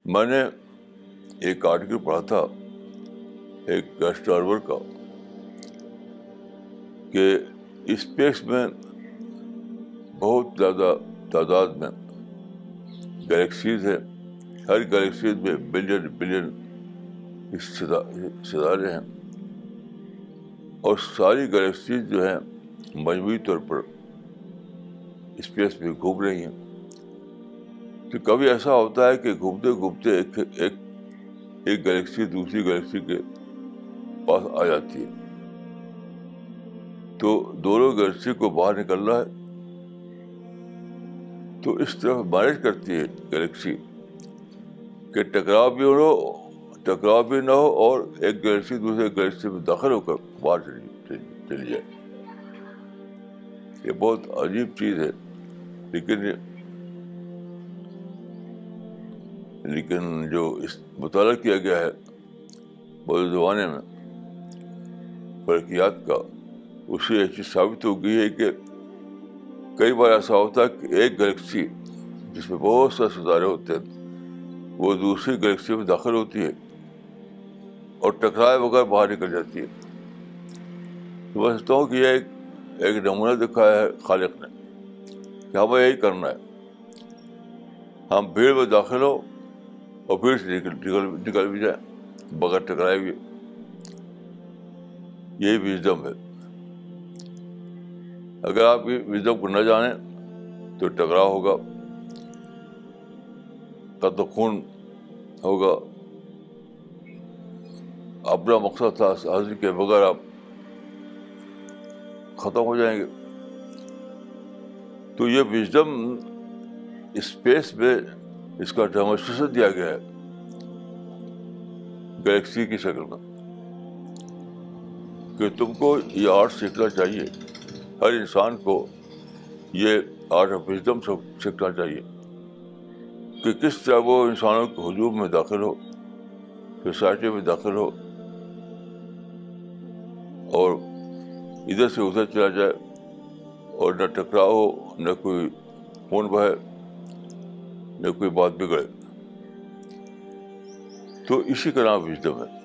میں نے ایک آرٹیکل پڑھا تھا ایک اسٹارور کا کہ اسپیس میں بہت زیادہ تعداد میں گلیکسیز ہیں. ہر گلیکسیز میں بلین بلین ستارے ہیں, اور ساری گلیکسیز جو ہیں مجموعی طور پر اسپیس میں گھوم رہی ہیں. تو کبھی ایسا ہوتا ہے کہ گھومتے گھومتے ایک گلیکسی دوسری گلیکسی کے پاس آ جاتی ہے, تو دونوں گلیکسی کو باہر نکلنا ہے. تو اس طرح مینج کرتی ہے گلیکسی کہ ٹکراؤ بھی نہ ہو اور ایک گلیکسی دوسرے گلیکسی میں داخل ہو کر باہر چلی جائے. یہ بہت عجیب چیز ہے, لیکن جو اس مطالعہ کیا گیا ہے بہت زمانے میں فلکیات کا, اس سے یہ چیز ثابت ہو گئی ہے کہ کئی بار ایسا ہوتا ہے کہ ایک گلیکسی جس میں بہت سے ستارے ہوتے ہیں وہ دوسری گلیکسی میں داخل ہوتی ہے اور ٹکرائے بغیر باہر نکل جاتی ہے. تو میں سمجھتا ہوں کہ یہ ایک نمونہ دکھایا ہے خالق نے کہ ہمیں یہی کرنا ہے, ہم بھیڑ میں داخل ہو اور بھیڑ سے نکل بھی جائیں بغیر ٹکرائے ہوئے. یہی وژڈم ہے. اگر آپ وژڈم کو نہ جانیں تو ٹکراؤ ہوگا, قتل خون ہوگا, اپنا مقصد حاصل کے بغیر آپ ختم ہو جائیں گے. تو یہ وژڈم اسپیس میں اس کا ڈیمونسٹریشن دیا گیا ہے گلیکسی کی شکل میں کہ تم کو یہ آرٹ سیکھنا چاہیے. ہر انسان کو یہ آرٹ آف وژڈم سیکھنا چاہیے کہ کس طرح وہ انسانوں کے ہجوم میں داخل ہو, سوسائٹی میں داخل ہو اور ادھر سے ادھر چلا جائے اور نہ ٹکراؤ ہو, نہ کوئی خون بہے, نہ کوئی بات بگڑے. تو اسی کا نام وژڈم ہے.